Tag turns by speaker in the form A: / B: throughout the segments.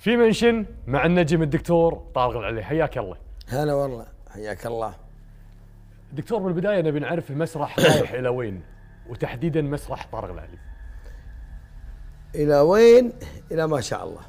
A: في منشن مع النجم الدكتور طارق العلي، حياك الله.
B: هلا والله، حياك الله.
A: دكتور، بالبدايه نبي نعرف المسرح رايح الى وين، وتحديدا مسرح طارق العلي.
B: الى وين؟ الى ما شاء الله،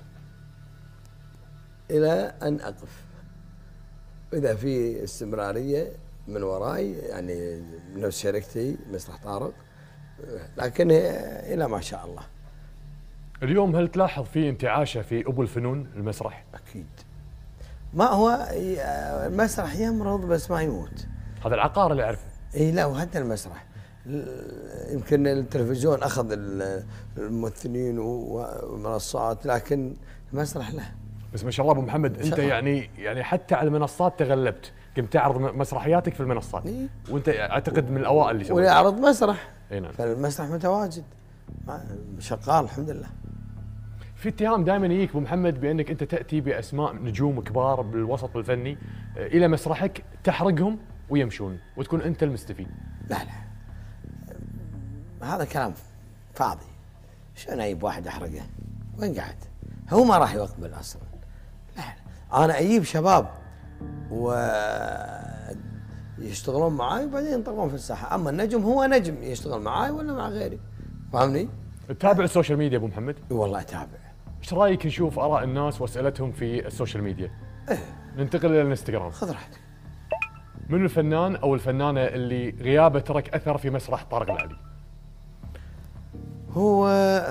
B: الى ان اقف. واذا في استمراريه من وراي، يعني نفس شركتي مسرح طارق، لكن الى ما شاء الله.
A: اليوم هل تلاحظ في انتعاشه في ابو الفنون المسرح؟
B: اكيد. ما هو المسرح يمرض بس ما يموت.
A: هذا العقار اللي اعرفه.
B: اي لا، وحتى المسرح يمكن التلفزيون اخذ الممثلين والمنصات، لكن المسرح له.
A: بس ما شاء الله ابو محمد، انت يعني حتى على المنصات تغلبت، كنت تعرض مسرحياتك في المنصات.
B: إيه؟
A: وانت اعتقد من الاوائل اللي سويت.
B: ويعرض مسرح.
A: اي نعم.
B: فالمسرح متواجد شغال الحمد لله.
A: في اتهام دائما يجيك ابو محمد بانك انت تاتي باسماء نجوم كبار بالوسط الفني الى مسرحك، تحرقهم ويمشون وتكون انت المستفيد.
B: لا هذا كلام فاضي. شلون اجيب واحد احرقه؟ وين قاعد؟ هو ما راح يقبل اصلا. لا انا اجيب شباب ويشتغلون معاي وبعدين ينطلقون في الساحه، اما النجم هو نجم يشتغل معاي ولا مع غيري. فاهمني؟
A: تتابع السوشيال ميديا ابو محمد؟
B: والله اتابع.
A: ايش رايك نشوف اراء الناس واسئلتهم في السوشيال ميديا؟ ننتقل الى الانستغرام.
B: خذ راحتك.
A: من الفنان او الفنانه اللي غيابه ترك اثر في مسرح طارق العلي؟
B: هو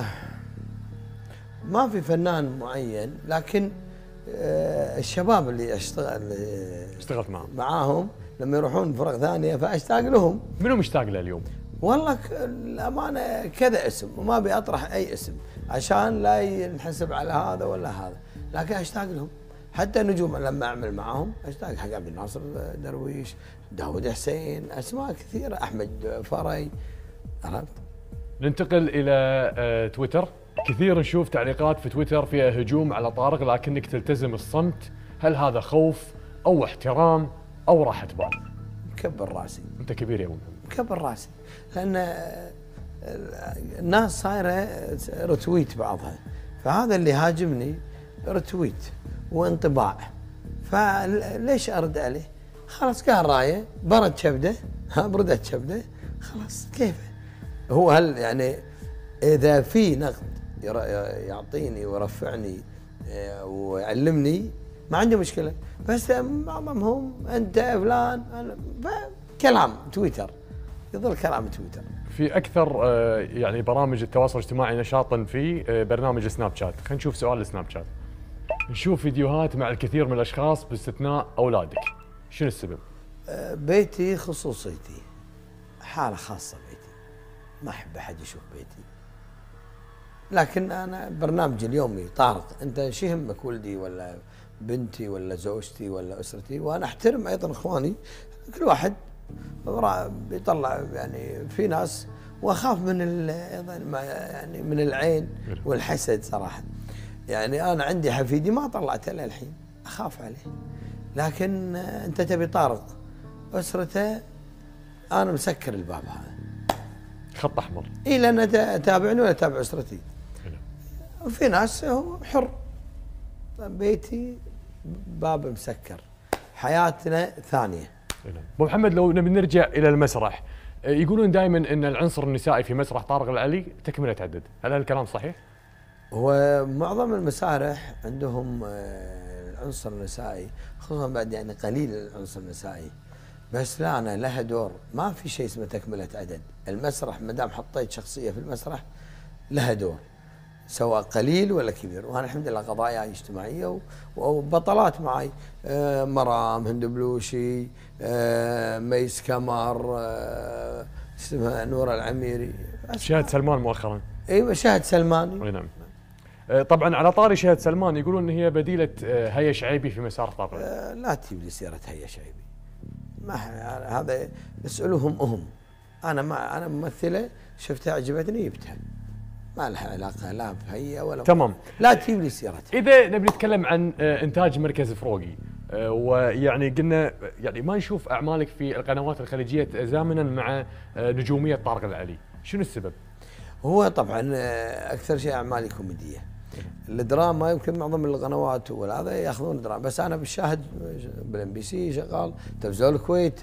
B: ما في فنان معين، لكن الشباب اللي
A: اشتغلت
B: معاهم لما يروحون فرق ثانيه فاشتاق لهم.
A: منو مشتاق له اليوم؟
B: والله الامانه كذا اسم، وما ابي اطرح اي اسم عشان لا ينحسب على هذا ولا هذا، لكن اشتاق لهم. حتى النجوم لما اعمل معاهم اشتاق حق عبد الناصر درويش، داود حسين، اسماء كثيره، احمد فري. عرفت؟
A: ننتقل الى تويتر. كثير نشوف تعليقات في تويتر فيها هجوم على طارق لكنك تلتزم الصمت، هل هذا خوف او احترام او راحه بال؟
B: مكبر راسي.
A: انت كبير يا ابو محمد.
B: مكبر راسي، لان الناس صايره رتويت بعضها، فهذا اللي هاجمني رتويت وانطباع، فليش ارد عليه؟ خلاص قال رايه، برد كبده، بردت كبده، خلاص كيفه. هو هل يعني اذا في نقد يعطيني ويرفعني ويعلمني ما عندي مشكله، بس معظمهم انت فلان، كلام تويتر، يظل كلام تويتر.
A: في اكثر يعني برامج التواصل الاجتماعي نشاطا في برنامج سناب شات. خلينا نشوف سؤال السناب شات. نشوف فيديوهات مع الكثير من الاشخاص باستثناء اولادك، شنو السبب؟
B: بيتي خصوصيتي، حاله خاصه بيتي، ما احب احد يشوف بيتي. لكن انا برنامجي اليومي طارق، انت شو يهمك ولدي ولا بنتي ولا زوجتي ولا اسرتي؟ وانا احترم ايضا اخواني، كل واحد بيطلع، يعني في ناس، واخاف من ايضا يعني من العين والحسد صراحه. يعني انا عندي حفيدي ما طلعته للحين، اخاف عليه. لكن انت تبي طارق اسرته، انا مسكر الباب هذا،
A: خط احمر.
B: اي لان تابعني ولا تابع اسرتي. وفي ناس هو حر. بيتي باب مسكر، حياتنا ثانيه.
A: ابو محمد، لو نبي نرجع الى المسرح، يقولون دائما ان العنصر النسائي في مسرح طارق العلي تكمله عدد، هل هالكلام صحيح؟
B: هو معظم المسارح عندهم العنصر النسائي، خصوصا بعد يعني قليل العنصر النسائي، بس لا، انا لها دور، ما في شيء اسمه تكمله عدد. المسرح ما دام حطيت شخصيه في المسرح لها دور، سواء قليل ولا كبير. وانا الحمد لله قضايا اجتماعيه وبطلات معي، مرام، هند بلوشي، ميس كمر، اسمها نورة العميري،
A: شهد سلمان مؤخرا.
B: ايوه شهد سلمان.
A: اي نعم. طبعا على طاري شهد سلمان، يقولون ان هي بديله هيا شعيبي في مسار طارق.
B: لا تجيب لي سيره هيا شعيبي، ما هذا اسالوهم. انا ممثله شفتها عجبتني جبتها، ما لها علاقه لا بهي ولا
A: تمام.
B: لا تجيب لي سيرتها.
A: اذا نبي نتكلم عن انتاج مركز فروقي، ويعني قلنا يعني ما نشوف اعمالك في القنوات الخليجيه تزامنا مع نجوميه طارق العلي، شنو السبب؟
B: هو طبعا اكثر شيء اعمالي كوميديه، الدراما يمكن معظم القنوات وهذا ياخذون دراما، بس انا بالشاهد بالام بي سي شغال، تلفزيون الكويت،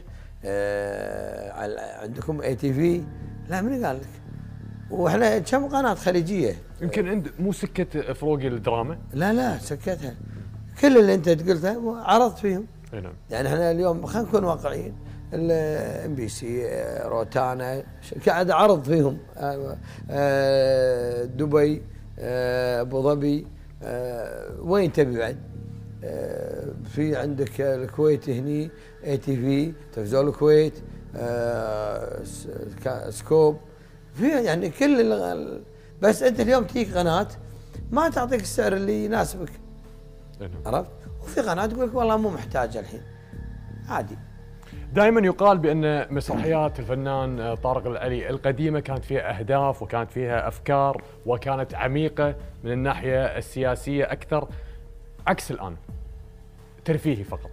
B: عندكم اي تي في، لا من قال لك؟ واحنا كم قناه خليجيه.
A: يمكن عند مو سكه فروقي الدراما؟
B: لا سكتها، كل اللي انت قلته عرضت فيهم.
A: نعم.
B: يعني احنا اليوم خلينا نكون واقعيين، الام بي سي، روتانا قاعد عرض فيهم، دبي، ابو ظبي، وين تبي بعد؟ في عندك الكويت هني اي تي في، تلفزيون الكويت، سكوب، في يعني كل بس انت اليوم تجيك قناه ما تعطيك السعر اللي يناسبك. عرفت؟ وفي قناه تقول لك والله مو محتاجه الحين، عادي.
A: دائما يقال بان مسرحيات الفنان طارق العلي القديمه كانت فيها اهداف وكانت فيها افكار وكانت عميقه من الناحيه السياسيه اكثر، عكس الان ترفيهي فقط.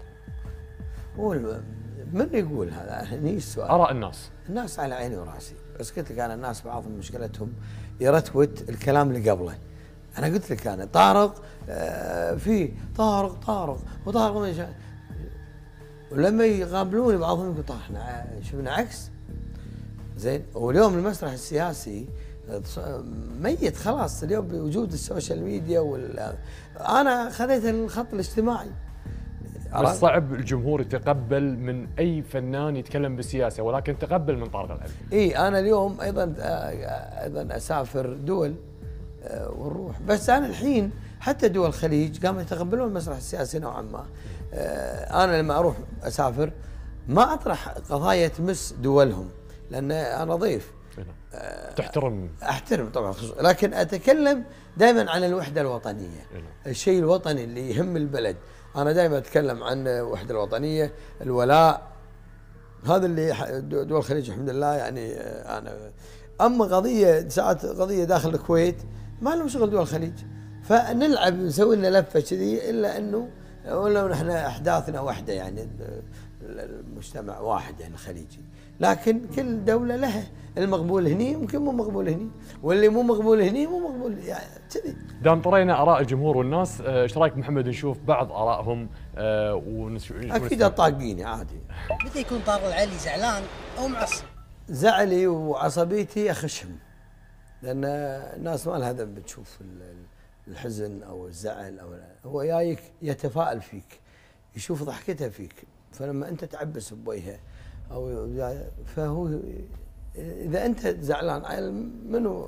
B: من يقول هذا؟ هني السؤال.
A: اراء الناس.
B: الناس على عيني وراسي، بس قلت لك انا الناس بعضهم مشكلتهم يرتوت الكلام اللي قبله. انا قلت لك انا طارق، في طارق وطارق ولما يقابلوني بعضهم يقول طارق احنا شفنا عكس. زين، واليوم المسرح السياسي ميت خلاص اليوم بوجود السوشيال ميديا انا خذيت الخط الاجتماعي.
A: بس صعب الجمهور يتقبل من اي فنان يتكلم بالسياسه، ولكن تقبل من طارق العلي.
B: اي انا اليوم ايضا اسافر دول ونروح، بس انا الحين حتى دول الخليج قاموا يتقبلون المسرح السياسي نوعا ما. انا لما اروح اسافر ما اطرح قضايا تمس دولهم لان انا ضيف. احترم طبعا، لكن اتكلم دائما عن الوحده الوطنيه، الشيء الوطني اللي يهم البلد. انا دائما اتكلم عن الوحده الوطنيه، الولاء، هذا اللي دول الخليج الحمد لله. يعني انا اما قضيه ساعات قضيه داخل الكويت ما لهم شغل دول الخليج، فنلعب نسوي لنا لفه كذي، الا انه ولو نحن احداثنا واحده، يعني المجتمع واحد يعني الخليجي، لكن كل دوله لها المقبول هني ممكن مو مقبول هني، واللي مو مقبول هني مو مقبول يعني كذي.
A: دام طرينا اراء الجمهور والناس، ايش رايك محمد نشوف بعض ارائهم
B: اكيد طاقيني عادي.
C: متى يكون طارق العلي زعلان او معصب؟
B: زعلي وعصبيتي اخشهم، لان الناس ما لها ذنب تشوف الحزن او الزعل، او هو جايك يتفائل فيك، يشوف ضحكته فيك، فلما انت تعبس بوجهه او فهو اذا انت زعلان منو،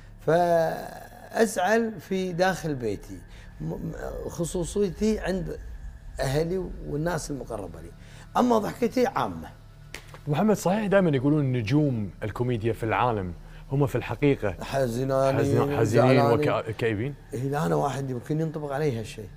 B: فازعل في داخل بيتي، خصوصيتي عند اهلي والناس المقربه لي، اما ضحكتي عامه.
A: محمد، صحيح دائما يقولون نجوم الكوميديا في العالم هم في الحقيقه حزينين وكئيبين؟
B: إيه، انا واحد يمكن ينطبق علي هالشيء.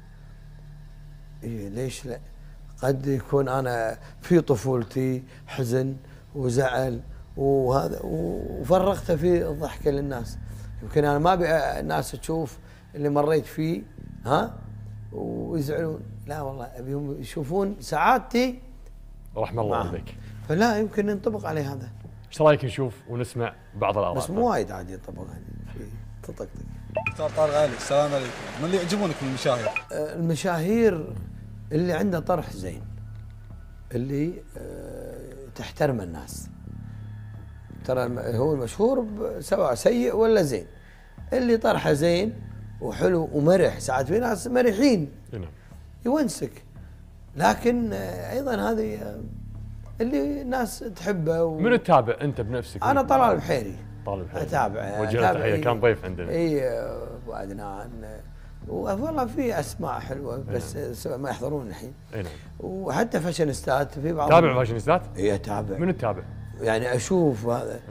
B: إيه ليش لا؟ قد يكون انا في طفولتي حزن وزعل وهذا وفرغته في الضحكه للناس، يمكن انا ما ابي الناس تشوف اللي مريت فيه ويزعلون، لا والله ابيهم يشوفون سعادتي.
A: رحم الله والديك.
B: فلا يمكن ينطبق عليه هذا.
A: ايش رايك نشوف ونسمع بعض الاراء؟
B: بس مو وايد عادي ينطبق يعني في تطقطق.
D: دكتور طارق علي، السلام عليكم. من اللي يعجبونك من المشاهير؟
B: المشاهير اللي عنده طرح زين، اللي تحترم الناس. ترى هو المشهور سواء سيء ولا زين، اللي طرحه زين وحلو ومرح، ساعات في ناس مرحين يونسك، لكن ايضا هذه اللي الناس تحبه.
A: من تتابع انت بنفسك؟
B: انا طلال البحيري.
A: طلال البحيري
B: اتابع.
A: وجهه تحيه، كان ضيف عندنا.
B: اي ابو عدنان، والله في اسماء حلوه بس ما يحضرون الحين.
A: اي نعم.
B: وحتى فاشينيستات في بعض.
A: تابع فاشينيستات؟
B: اي اتابع.
A: من تتابع؟
B: يعني اشوف هذا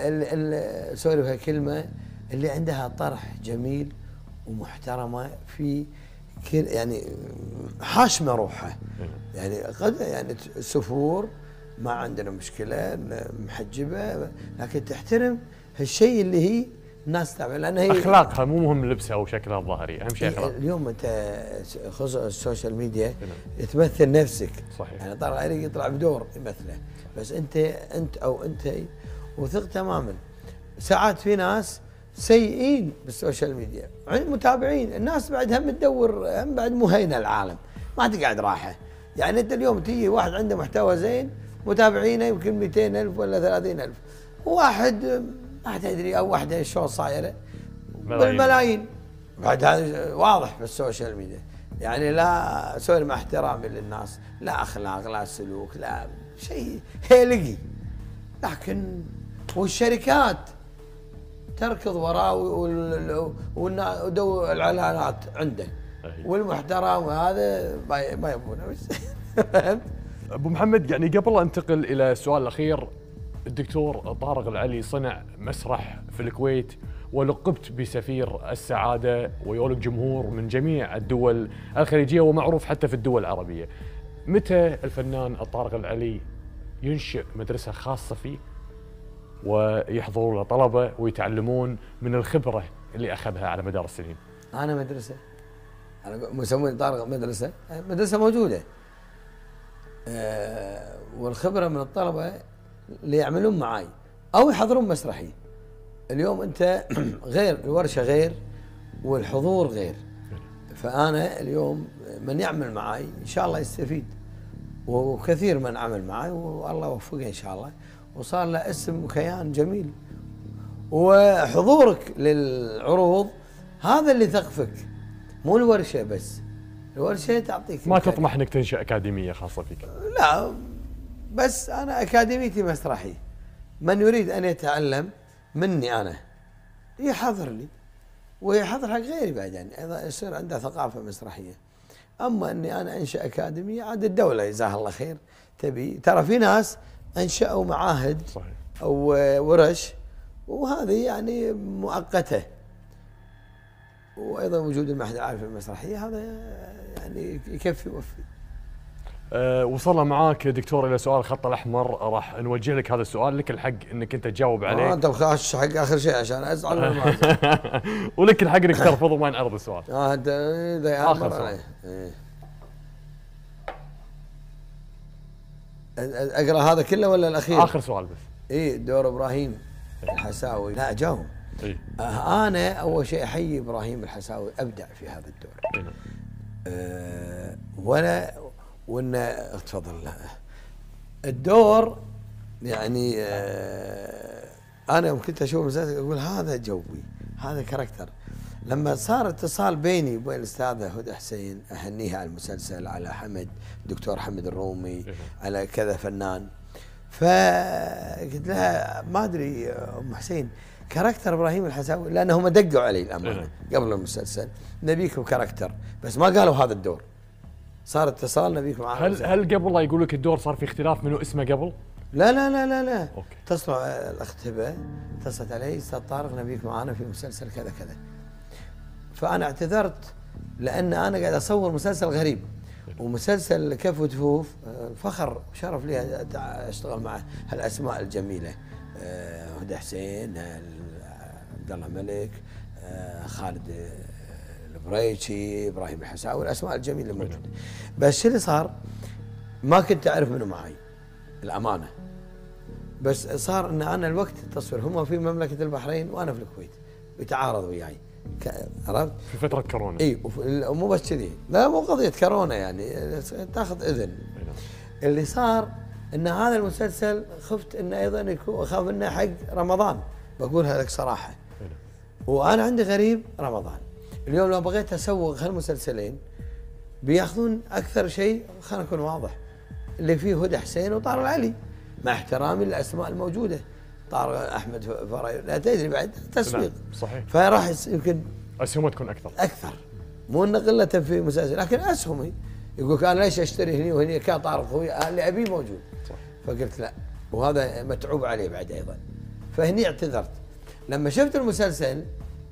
B: سوري في كلمه، اللي عندها طرح جميل ومحترمه في يعني حاشمه روحها. يعني قد يعني سفور ما عندنا مشكله، محجبه، لكن تحترم هالشيء اللي هي الناس تتابع، لان هي
A: اخلاقها، مو مهم لبسها وشكلها الظاهري، اهم شيء اخلاق.
B: اليوم انت خصوصا السوشيال ميديا تمثل نفسك.
A: صحيح.
B: يعني طارق العلي يطلع بدور يمثله، بس انت او انت وثق تماما. ساعات في ناس سيئين بالسوشيال ميديا، متابعين الناس بعد هم تدور، هم بعد مو هينه العالم، ما تقعد راحه. يعني انت اليوم تيجي واحد عنده محتوى زين متابعينه يمكن 200,000 ولا 30,000، وواحد ما تدري او واحده شلون صايره بالملايين. بعد هذا واضح بالسوشيال ميديا. يعني لا سوري مع احترامي للناس، لا اخلاق لا سلوك لا شيء هيلقي. لكن والشركات تركض وراه ودو الاعلانات عنده والمحترم هذا ما يبونه بس. فهمت؟
A: ابو محمد، يعني قبل لا انتقل الى السؤال الاخير، الدكتور طارق العلي صنع مسرح في الكويت ولقبت بسفير السعاده ويولك جمهور من جميع الدول الخليجيه ومعروف حتى في الدول العربيه. متى الفنان طارق العلي ينشئ مدرسه خاصه فيه ويحضروا له طلبه ويتعلمون من الخبره اللي اخذها على مدار السنين؟
B: انا مدرسه، انا مسوي طارق مدرسه، مدرسه موجوده. والخبره من الطلبه اللي يعملون معاي او يحضرون مسرحي. اليوم انت غير، الورشه غير والحضور غير. فانا اليوم من يعمل معاي ان شاء الله يستفيد، وكثير من عمل معاي والله يوفقه ان شاء الله، وصار له اسم وكيان جميل. وحضورك للعروض هذا اللي ثقفك، مو الورشه بس. الورشه تعطيك،
A: ما تطمح انك تنشئ اكاديميه خاصه فيك؟
B: لا، بس انا اكاديميتي مسرحي. من يريد ان يتعلم مني انا يحضر لي ويحضر حق غيري بعد، يعني اذا يصير عنده ثقافه مسرحيه. اما اني انا انشا اكاديميه، عاد الدوله جزاها الله خير تبي، ترى في ناس انشأوا معاهد
A: صحيح
B: او ورش، وهذه يعني مؤقته. وايضا وجود المعهد العالي المسرحيه هذا يعني يكفي ويوفي.
A: وصلنا معاك دكتور الى سؤال الخط الاحمر، راح نوجه لك هذا السؤال، لك الحق انك انت تجاوب عليه.
B: انت خاش حق اخر شيء عشان ازعل ولا ما ازعل.
A: ولك الحق انك ترفض وما نعرض السؤال.
B: انت اذا
A: اخر سؤال.
B: اقرا هذا كله ولا الاخير؟
A: اخر سؤال بس.
B: دور ابراهيم الحساوي. لا اجاوب. انا اول شيء احيي ابراهيم الحساوي، ابدع في هذا الدور. وانه تفضل. الدور يعني انا يوم كنت اشوف المسلسل اقول هذا جوي، هذا كاركتر. لما صار اتصال بيني وبين الاستاذه هدى حسين، اهنيها على المسلسل، على حمد دكتور حمد الرومي، على كذا فنان، فقلت لها ما ادري ام حسين كاركتر ابراهيم الحساوي، لانهم دقوا علي الامانه قبل المسلسل، نبيكم كاركتر، بس ما قالوا هذا الدور. صار اتصال نبيك معاه.
A: هل قبل لا يقول لك الدور صار في اختلاف منو اسمه قبل؟
B: لا لا لا لا لا.
A: اوكي.
B: اتصلوا الاخت هبه، اتصلت علي استاذ طارق نبيك معانا في مسلسل كذا كذا. فانا اعتذرت لان انا قاعد اصور مسلسل غريب، ومسلسل كف وتفوف فخر وشرف لي اشتغل مع هالاسماء الجميله، هدى حسين، عبد الله ملك، خالد البريتشي، ابراهيم الحساوي، الاسماء الجميله الموجوده. بس شو اللي صار؟ ما كنت اعرف منو معي الامانه، بس صار ان انا الوقت التصوير هم في مملكه البحرين وانا في الكويت، بيتعارض وياي، عرفت؟
A: في فتره كورونا.
B: اي، ومو بس كذي، لا مو قضيه كورونا، يعني تاخذ اذن. اللي صار ان هذا المسلسل خفت انه ايضا يكون، اخاف انه حق رمضان، بقولها لك صراحه. وانا عندي غريب رمضان. اليوم لو بغيت اسوق هالمسلسلين بياخذون اكثر شيء، خلينا نكون واضح، اللي فيه هدى حسين وطارق العلي، مع احترامي للاسماء الموجوده، طارق احمد فراي، لا تدري بعد تسويق.
A: صحيح.
B: فراح يمكن
A: اسهمه تكون اكثر
B: مو ان قله في مسلسل، لكن اسهمي يقول لك انا ليش اشتري هني وهني، كان طارق هو اللي ابيه موجود. صح. فقلت لا، وهذا متعوب عليه بعد ايضا. فهني اعتذرت. لما شفت المسلسل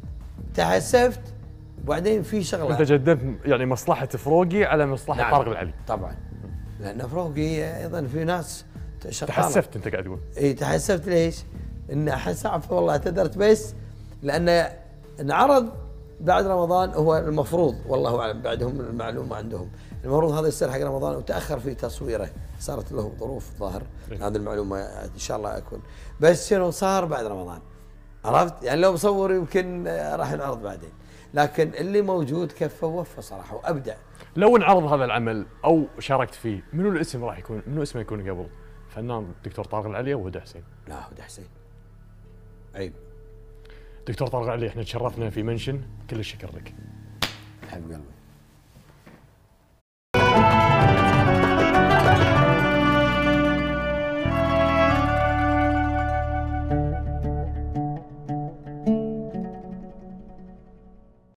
B: تحسفت، وبعدين في شغله
A: انت جددت يعني مصلحه فروقي على مصلحه
B: نعم.
A: طارق العلي.
B: طبعا، لان فروقي ايضا في ناس شغاله.
A: تحسفت انت قاعد تقول؟
B: اي تحسفت. ليش؟ ان احس والله اعتذرت، بس لان انعرض بعد رمضان، هو المفروض والله اعلم، بعدهم المعلومه عندهم المفروض هذا يصير حق رمضان، وتاخر في تصويره، صارت له ظروف ظاهر. هذه المعلومه ان شاء الله اكون، بس شنو صار بعد رمضان؟ عرفت؟ يعني لو مصور يمكن راح ينعرض بعدين، لكن اللي موجود كفه ووفى صراحه وابدع.
A: لو انعرض هذا العمل او شاركت فيه، منو الاسم راح يكون؟ منو اسمه يكون قبل؟ فنان دكتور طارق العلي او هدى حسين؟
B: لا هدى حسين. عيب.
A: دكتور طارق العلي احنا تشرفنا في منشن، كل الشكر لك.
B: حبيب قلبي.